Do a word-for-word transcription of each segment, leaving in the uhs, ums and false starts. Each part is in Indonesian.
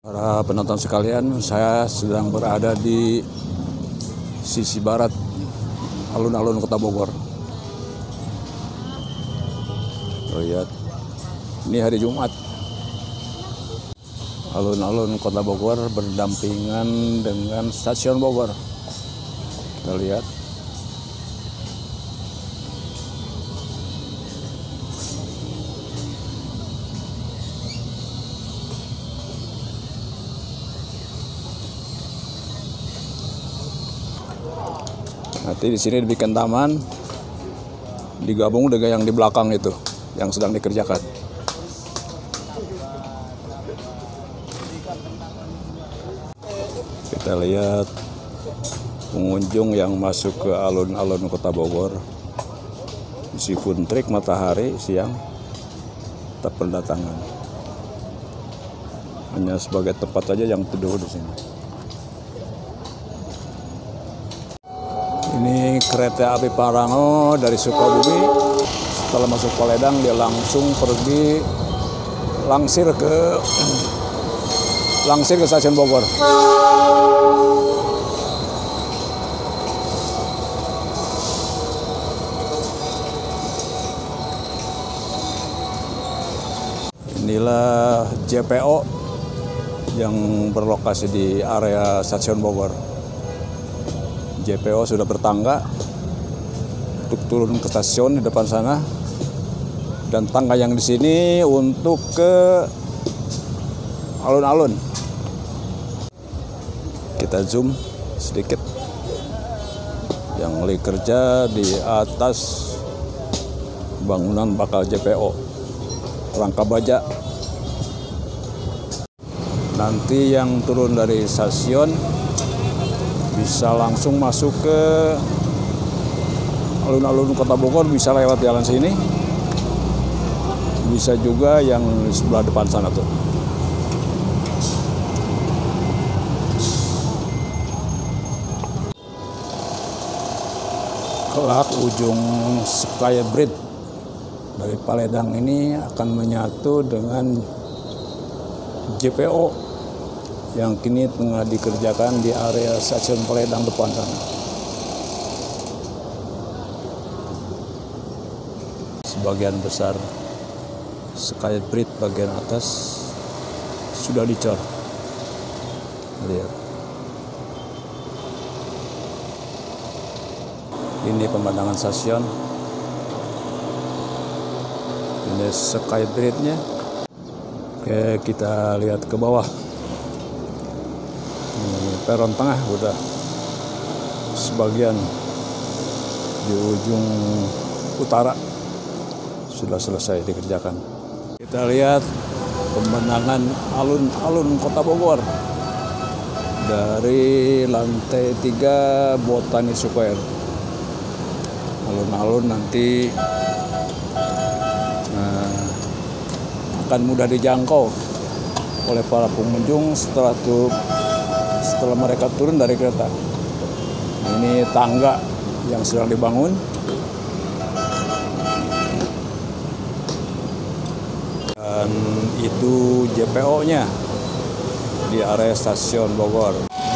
Para penonton sekalian, saya sedang berada di sisi barat alun-alun Kota Bogor. Lihat, ini hari Jumat. Alun-alun Kota Bogor berdampingan dengan Stasiun Bogor. Kita lihat. Nanti di sini dibikin taman, digabung dengan yang di belakang itu, yang sedang dikerjakan. Kita lihat pengunjung yang masuk ke alun-alun Kota Bogor, meskipun terik matahari siang, tetap berdatangan. Hanya sebagai tempat saja yang teduh di sini. Ini kereta api Paranggo dari Sukabumi. Setelah masuk Paledang, dia langsung pergi langsir ke langsir ke Stasiun Bogor. Inilah J P O yang berlokasi di area Stasiun Bogor. J P O sudah bertangga untuk turun ke stasiun di depan sana, dan tangga yang di sini untuk ke alun-alun. Kita zoom sedikit, yang lagi kerja di atas bangunan bakal J P O rangka baja. Nanti yang turun dari stasiun bisa langsung masuk ke alun-alun Kota Bogor, bisa lewat jalan sini, bisa juga yang di sebelah depan sana tuh. Kelak ujung Skybridge dari Paledang ini akan menyatu dengan J P O yang kini tengah dikerjakan di area Stasiun Paledang depan sana. Sebagian besar Skybridge bagian atas sudah dicor. Lihat. Ini pemandangan stasiun. Ini Skybridge-nya. Oke, kita lihat ke bawah. Peron tengah udah sebagian di ujung utara sudah selesai dikerjakan. Kita lihat pemandangan alun-alun Kota Bogor dari lantai tiga Botani Square. Alun-alun nanti nah, akan mudah dijangkau oleh para pengunjung setelah tuh setelah mereka turun dari kereta. Ini tangga yang sedang dibangun. Dan itu J P O-nya di area Stasiun Bogor.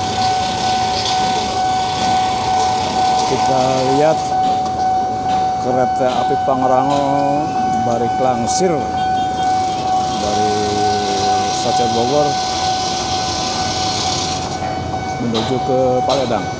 Kita lihat kereta api Paranggo balik langsir dari Stasiun Bogor menuju ke Paledang.